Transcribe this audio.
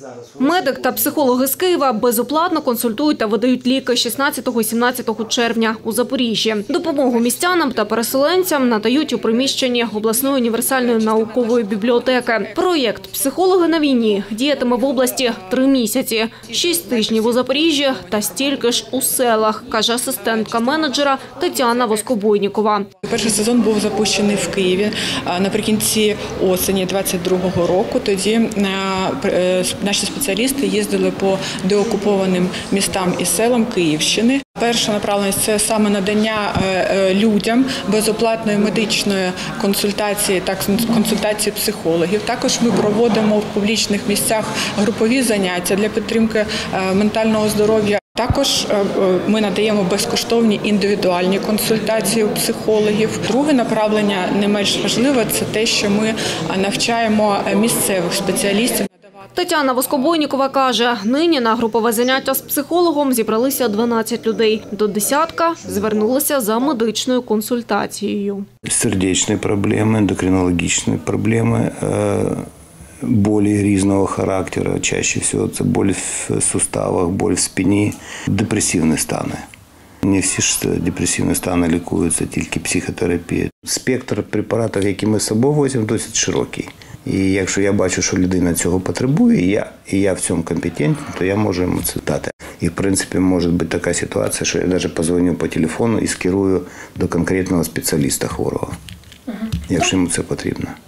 Медик та психологи з Києва безоплатно консультують та видають ліки 16-17 червня у Запоріжжі. Допомогу містянам та переселенцям надають у приміщенні обласної універсальної наукової бібліотеки. Проєкт «Психологи на війні» діятиме в області 3 місяці, 6 тижнів у Запоріжжі та стільки ж у селах, каже асистентка менеджера Тетяна Воскобойнікова. Перший сезон був запущений в Києві наприкінці осені 22-го року. Тоді наші спеціалісти їздили по деокупованим містам і селам Київщини. Перша направленість – це саме надання людям безоплатної медичної консультації та консультації психологів. Також ми проводимо в публічних місцях групові заняття для підтримки ментального здоров'я. Також ми надаємо безкоштовні індивідуальні консультації у психологів. Друге направлення, не менш важливе, це те, що ми навчаємо місцевих спеціалістів. Тетяна Воскобойнікова каже, нині на групове заняття з психологом зібралися 12 людей. До десятка звернулися за медичною консультацією. Сердечні проблеми, ендокринологічні проблеми, болі різного характеру. Чаще всього це боль в суставах, боль в спині, депресивні стани. Не всі ж депресивні стани лікуються, тільки психотерапією. Спектр препаратів, які ми з собою возимо, досить широкий. І якщо я бачу, що людина цього потребує, і я в цьому компетентний, то я можу йому це дати. І, в принципі, може бути така ситуація, що я навіть позвоню по телефону і скерую до конкретного спеціаліста хворого, якщо йому це потрібно.